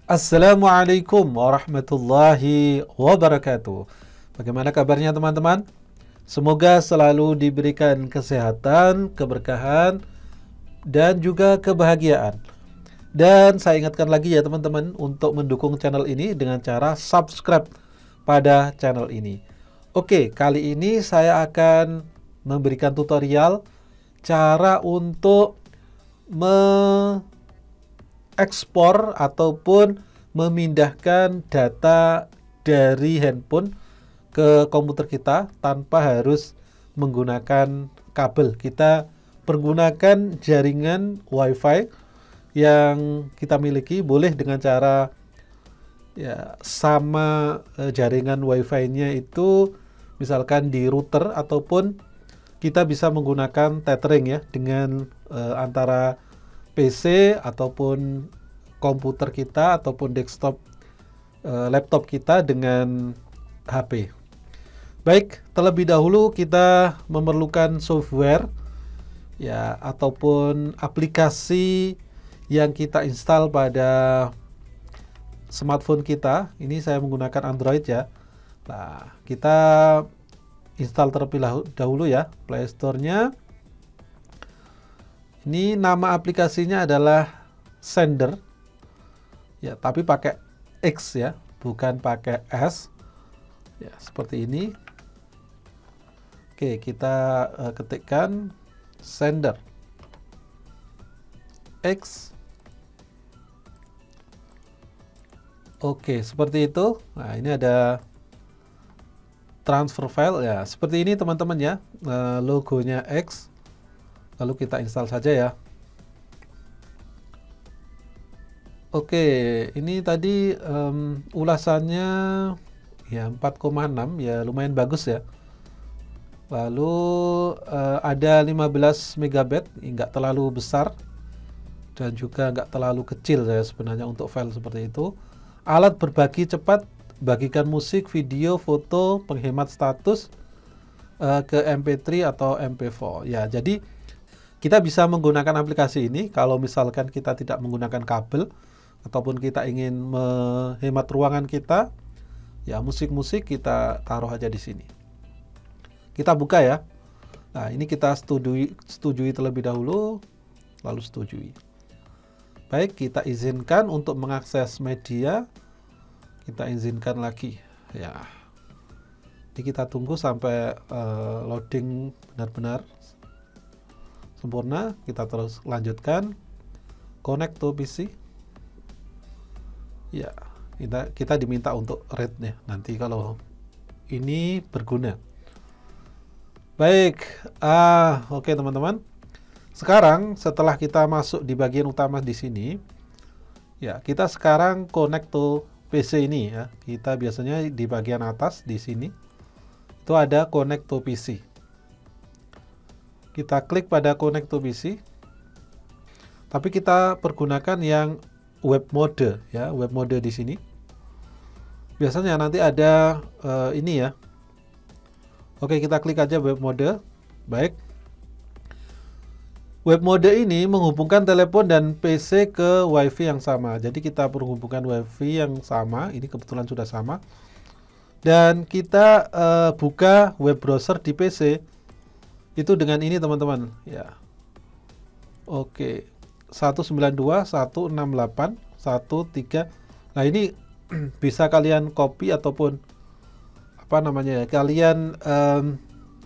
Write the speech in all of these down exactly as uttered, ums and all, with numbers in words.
Assalamualaikum warahmatullahi wabarakatuh. Bagaimana kabarnya teman-teman? Semoga selalu diberikan kesehatan, keberkahan, dan juga kebahagiaan. Dan saya ingatkan lagi ya teman-teman untuk mendukung channel ini dengan cara subscribe pada channel ini. Oke, kali ini saya akan memberikan tutorial cara untuk me ekspor ataupun memindahkan data dari handphone ke komputer kita tanpa harus menggunakan kabel. Kita pergunakan jaringan WiFi yang kita miliki, boleh dengan cara ya sama eh, jaringan WiFi-nya itu misalkan di router, ataupun kita bisa menggunakan tethering ya dengan eh, antara P C ataupun komputer kita ataupun desktop uh, laptop kita dengan H P. Baik, terlebih dahulu kita memerlukan software ya ataupun aplikasi yang kita install pada smartphone kita. Ini saya menggunakan Android ya. Nah, kita install terlebih dahulu ya Play Store-nya. Ini nama aplikasinya adalah Xender, ya, tapi pakai X ya, bukan pakai S. Ya, seperti ini. Oke, kita uh, ketikkan Xender, X. Oke, seperti itu. Nah, ini ada transfer file ya, seperti ini teman-teman ya, uh, logonya X. Lalu kita install saja ya. Oke, ini tadi um, ulasannya ya empat koma enam ya, lumayan bagus ya. Lalu uh, ada lima belas megabyte, nggak terlalu besar dan juga nggak terlalu kecil ya sebenarnya untuk file seperti itu. Alat berbagi cepat, bagikan musik, video, foto, penghemat status uh, ke M P tiga atau M P empat. Ya, jadi kita bisa menggunakan aplikasi ini kalau misalkan kita tidak menggunakan kabel ataupun kita ingin menghemat ruangan kita. Ya, musik-musik kita taruh aja di sini. Kita buka ya. Nah, ini kita setujui, setujui terlebih dahulu, lalu setujui. Baik, kita izinkan untuk mengakses media. Kita izinkan lagi. Ya. Ini kita tunggu sampai uh, loading benar-benar sempurna. Kita terus lanjutkan connect to P C. Ya, kita kita diminta untuk read-nya nanti kalau ini berguna. Baik, ah oke okay, teman-teman. Sekarang setelah kita masuk di bagian utama di sini, ya kita sekarang connect to P C ini ya. Kita biasanya di bagian atas di sini itu ada connect to P C. Kita klik pada connect to P C. Tapi kita pergunakan yang web mode ya, web mode di sini. Biasanya nanti ada uh, ini ya. Oke, kita klik aja web mode. Baik. Web mode ini menghubungkan telepon dan P C ke WiFi yang sama. Jadi kita menghubungkan WiFi yang sama. Ini kebetulan sudah sama. Dan kita uh, buka web browser di P C. Itu dengan ini teman-teman ya. Oke, seratus sembilan puluh dua titik seratus enam puluh delapan titik satu tiga. Nah, ini bisa kalian copy ataupun apa namanya ya, kalian um,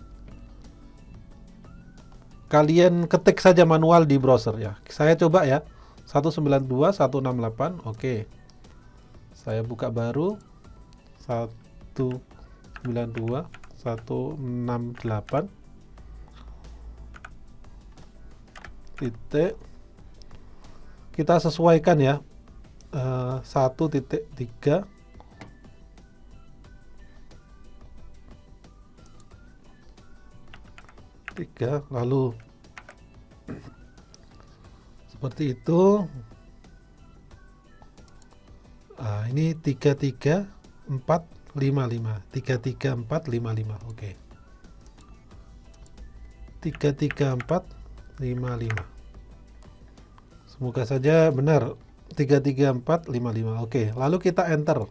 kalian ketik saja manual di browser ya. Saya coba ya, seratus sembilan puluh dua titik seratus enam puluh delapan. Oke, saya buka baru seratus sembilan puluh dua titik seratus enam puluh delapan titik, kita sesuaikan ya, uh, satu titik tiga tiga, lalu seperti itu. Nah, ini tiga tiga empat lima lima, tiga tiga empat lima lima. Oke, tiga tiga empat lima lima. Semoga saja benar tiga tiga empat lima lima. Oke, lalu kita enter.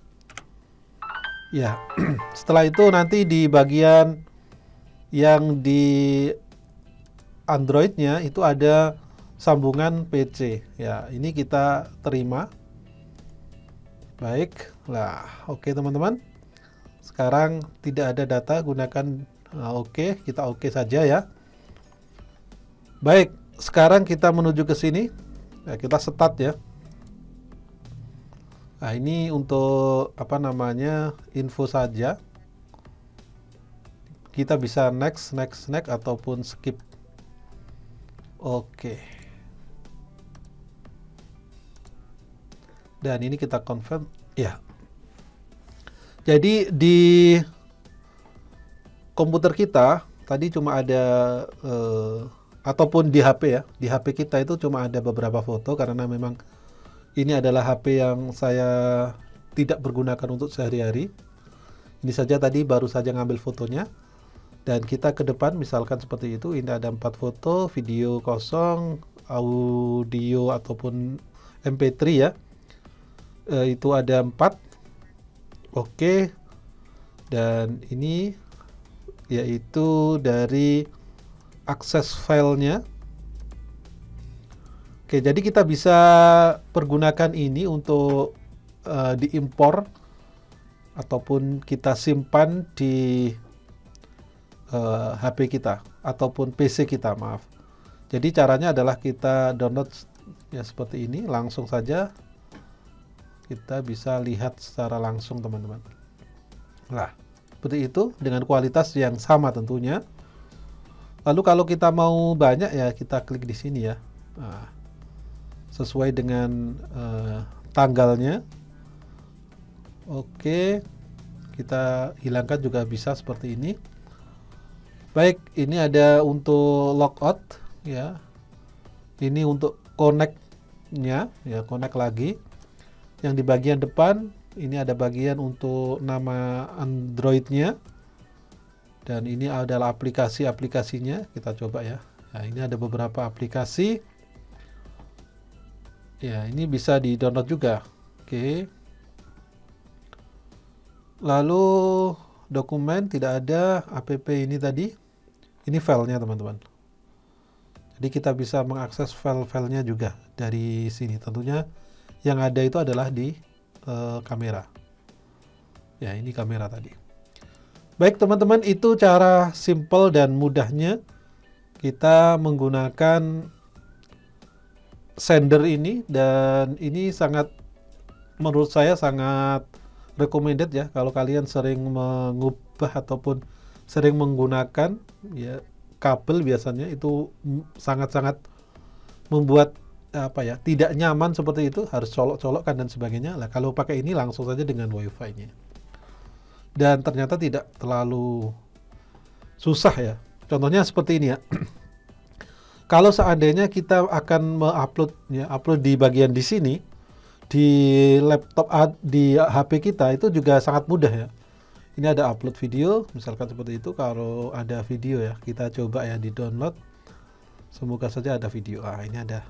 Ya, setelah itu nanti di bagian yang di Android-nya itu ada sambungan P C. Ya, ini kita terima. Baik, lah, oke teman-teman. Sekarang tidak ada data, gunakan nah, oke, kita oke saja ya. Baik, sekarang kita menuju ke sini. Ya, kita start ya. Nah, ini untuk apa namanya info saja. Kita bisa next, next, next ataupun skip. Oke. Dan ini kita confirm. Ya. Jadi di komputer kita tadi cuma ada eh, ataupun di H P ya. Di H P kita itu cuma ada beberapa foto karena memang ini adalah H P yang saya tidak pergunakan untuk sehari-hari. Ini saja tadi baru saja ngambil fotonya. Dan kita ke depan misalkan seperti itu. Ini ada empat foto, video kosong, audio ataupun M P tiga ya. E, itu ada empat. Oke. Dan ini yaitu dari akses filenya. Oke, jadi kita bisa pergunakan ini untuk uh, diimpor ataupun kita simpan di uh, H P kita ataupun P C kita, maaf. Jadi caranya adalah kita download ya seperti ini, langsung saja kita bisa lihat secara langsung teman-teman. Nah, seperti itu dengan kualitas yang sama tentunya. Lalu kalau kita mau banyak ya kita klik di sini ya. Nah, sesuai dengan uh, tanggalnya. Oke, kita hilangkan juga bisa seperti ini. Baik, ini ada untuk logout ya. Ini untuk connect-nya ya, connect lagi. Yang di bagian depan ini ada bagian untuk nama Android-nya. Dan ini adalah aplikasi-aplikasinya. Kita coba ya. Nah, ini ada beberapa aplikasi. Ya, ini bisa di-download juga. Oke. Lalu dokumen tidak ada, app ini tadi. Ini filenya, teman-teman. Jadi kita bisa mengakses file-filenya juga dari sini. Tentunya yang ada itu adalah di uh, kamera. Ya, ini kamera tadi. Baik, teman-teman, itu cara simple dan mudahnya kita menggunakan sender ini, dan ini sangat menurut saya sangat recommended ya kalau kalian sering mengubah ataupun sering menggunakan ya kabel, biasanya itu sangat-sangat membuat apa ya tidak nyaman seperti itu, harus colok-colokkan dan sebagainya. Lah kalau pakai ini langsung saja dengan wifi-nya, dan ternyata tidak terlalu susah ya. Contohnya seperti ini ya. Kalau seandainya kita akan mengupload ya, upload di bagian di sini di laptop di H P kita itu juga sangat mudah ya. Ini ada upload video, misalkan seperti itu. Kalau ada video ya, kita coba ya di download. Semoga saja ada video. Ah, ini ada.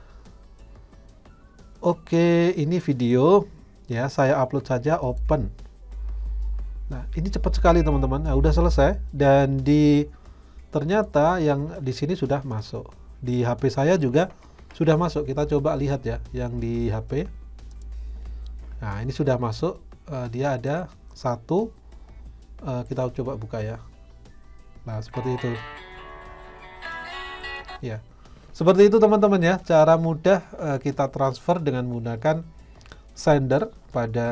Oke, ini video ya, saya upload saja, open. Nah, ini cepat sekali teman-teman. Nah, udah selesai dan di ternyata yang di sini sudah masuk. Di H P saya juga sudah masuk. Kita coba lihat ya yang di H P. Nah, ini sudah masuk. Uh, dia ada satu. Uh, kita coba buka ya. Nah, seperti itu. Ya, seperti itu teman-teman ya. Cara mudah uh, kita transfer dengan menggunakan sender pada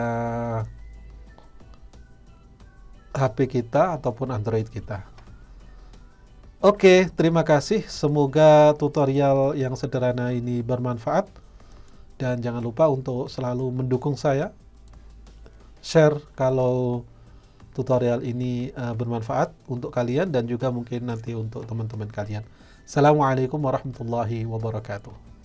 H P kita ataupun Android kita. Oke, terima kasih. Semoga tutorial yang sederhana ini bermanfaat. Dan jangan lupa untuk selalu mendukung saya. Share kalau tutorial ini uh, bermanfaat untuk kalian dan juga mungkin nanti untuk teman-teman kalian. Assalamualaikum warahmatullahi wabarakatuh.